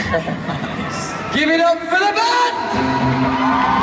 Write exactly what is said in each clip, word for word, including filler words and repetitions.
Give it up for the band!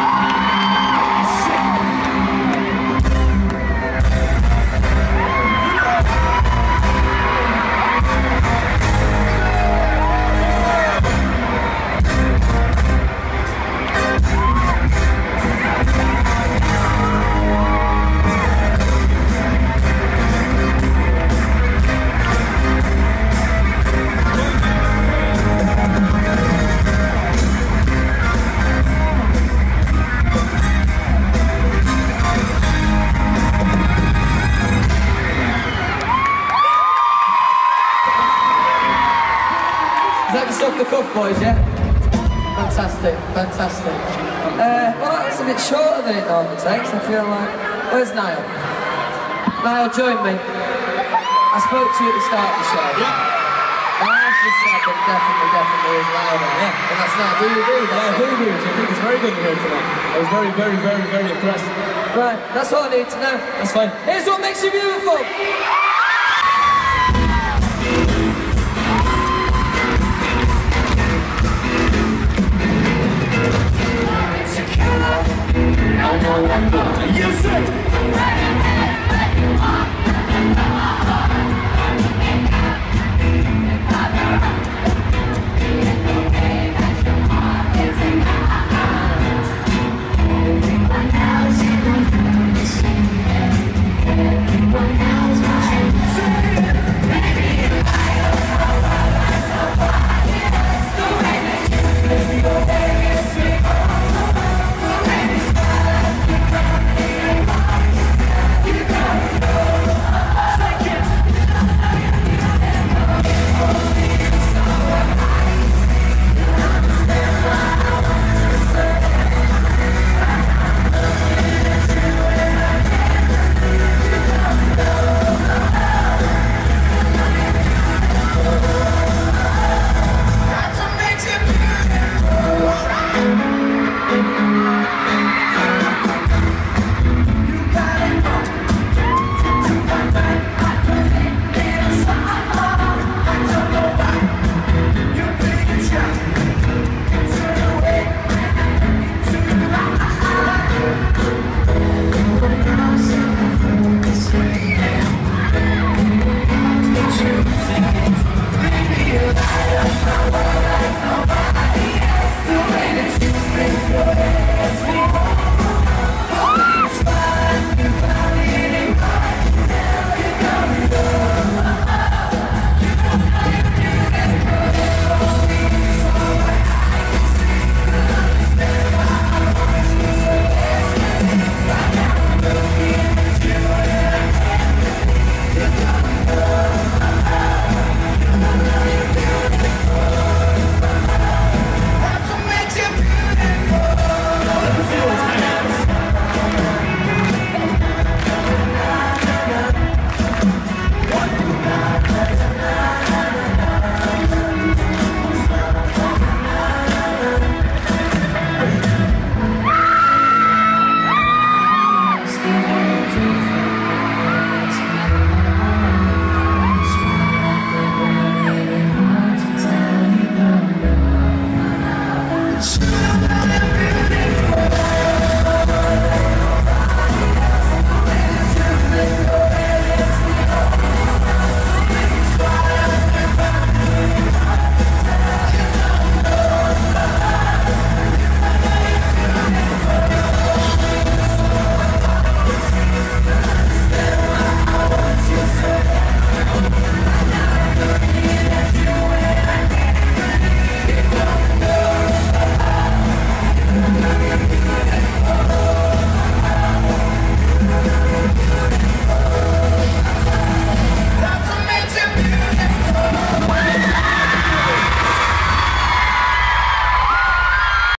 Is that just off the cuff, boys, yeah? Fantastic, fantastic. Uh, well, that's a bit shorter than it normally takes, I feel like. Where's Niall? Niall, join me. I spoke to you at the start of the show. Yeah. And I just said that definitely, definitely is louder. Yeah. And that's not, do you agree? Yeah, I do agree. I think it's very good to hear tonight. I was very, very, very, very impressed. Right, that's all I need to know. That's fine. Here's what makes you beautiful.